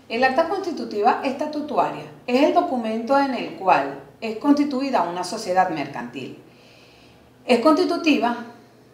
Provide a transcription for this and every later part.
El acta constitutiva estatutaria es el documento en el cual es constituida una sociedad mercantil. Es constitutiva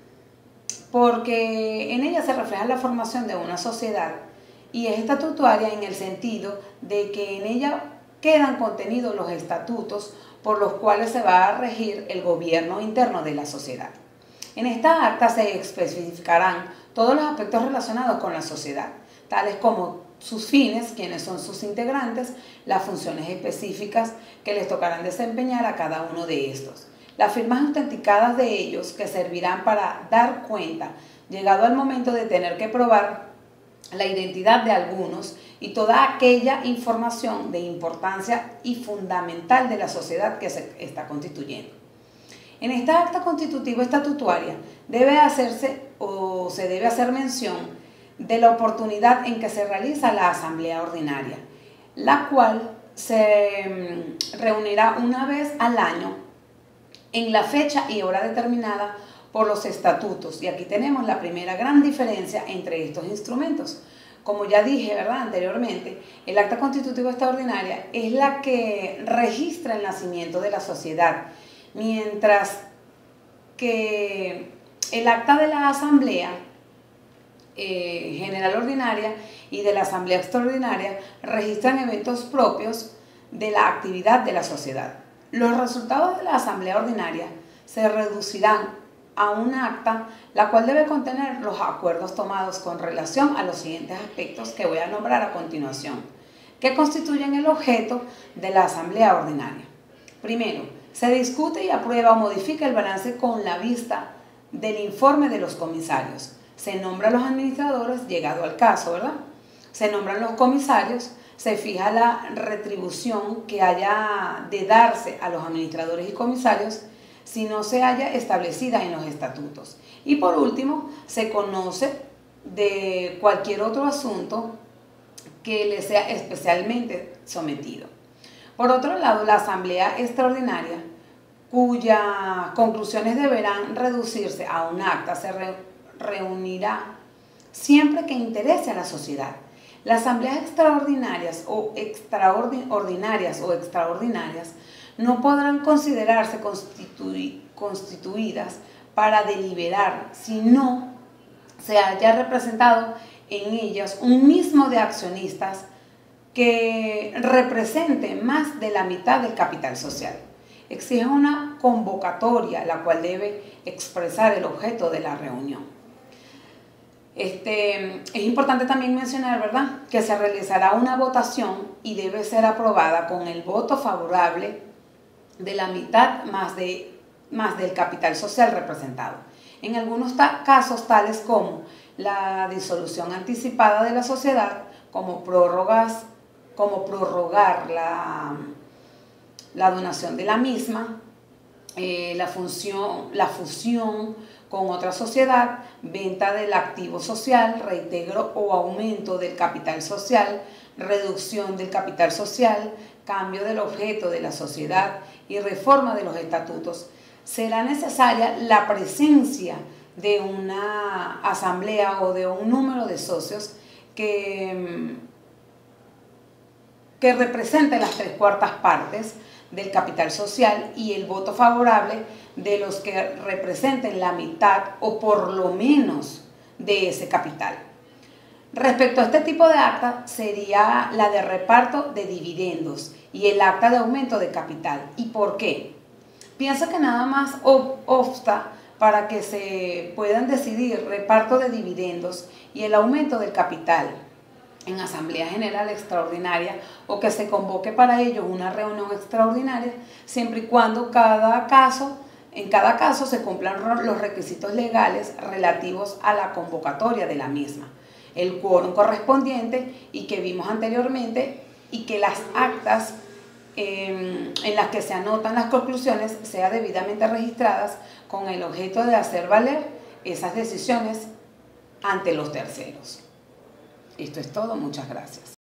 porque en ella se refleja la formación de una sociedad y es estatutaria en el sentido de que en ella quedan contenidos los estatutos por los cuales se va a regir el gobierno interno de la sociedad. En esta acta se especificarán todos los aspectos relacionados con la sociedad, tales como sus fines, quiénes son sus integrantes, las funciones específicas que les tocarán desempeñar a cada uno de estos, las firmas autenticadas de ellos que servirán para dar cuenta, llegado el momento de tener que probar la identidad de algunos y toda aquella información de importancia y fundamental de la sociedad que se está constituyendo. En esta acta constitutiva estatutaria debe hacerse o se debe hacer mención de la oportunidad en que se realiza la asamblea ordinaria, la cual se reunirá una vez al año en la fecha y hora determinada por los estatutos. Y aquí tenemos la primera gran diferencia entre estos instrumentos. Como ya dije, ¿verdad?, anteriormente, el acta constitutiva extraordinaria es la que registra el nacimiento de la sociedad, mientras que el acta de la asamblea general ordinaria y de la asamblea extraordinaria registran eventos propios de la actividad de la sociedad. Los resultados de la asamblea ordinaria se reducirán a un acta, la cual debe contener los acuerdos tomados con relación a los siguientes aspectos que voy a nombrar a continuación, que constituyen el objeto de la asamblea ordinaria. Primero, se discute y aprueba o modifica el balance con la vista del informe de los comisarios. Se nombran los administradores, llegado al caso, ¿verdad? Se nombran los comisarios, se fija la retribución que haya de darse a los administradores y comisarios si no se haya establecida en los estatutos. Y por último, se conoce de cualquier otro asunto que le sea especialmente sometido. Por otro lado, la asamblea extraordinaria, cuyas conclusiones deberán reducirse a un acta, se reunirá siempre que interese a la sociedad. Las asambleas extraordinarias o extraordinarias no podrán considerarse constituidas para deliberar si no se haya representado en ellas un mismo de accionistas que represente más de la mitad del capital social. Exige una convocatoria, la cual debe expresar el objeto de la reunión. Es importante también mencionar, ¿verdad?, que se realizará una votación y debe ser aprobada con el voto favorable de la mitad más del capital social representado. En algunos casos, tales como la disolución anticipada de la sociedad, como prorrogar la donación de la misma, la fusión con otra sociedad, venta del activo social, reintegro o aumento del capital social, reducción del capital social, cambio del objeto de la sociedad y reforma de los estatutos, será necesaria la presencia de una asamblea o de un número de socios que represente las 3/4 partes del capital social y el voto favorable de los que representen la mitad o por lo menos de ese capital. Respecto a este tipo de acta sería la de reparto de dividendos y el acta de aumento de capital. ¿Y por qué? Pienso que nada más obsta para que se puedan decidir reparto de dividendos y el aumento del capital en Asamblea General Extraordinaria o que se convoque para ello una reunión extraordinaria, siempre y cuando en cada caso se cumplan los requisitos legales relativos a la convocatoria de la misma, el quórum correspondiente y que vimos anteriormente, y que las actas en las que se anotan las conclusiones sean debidamente registradas con el objeto de hacer valer esas decisiones ante los terceros. Esto es todo, muchas gracias.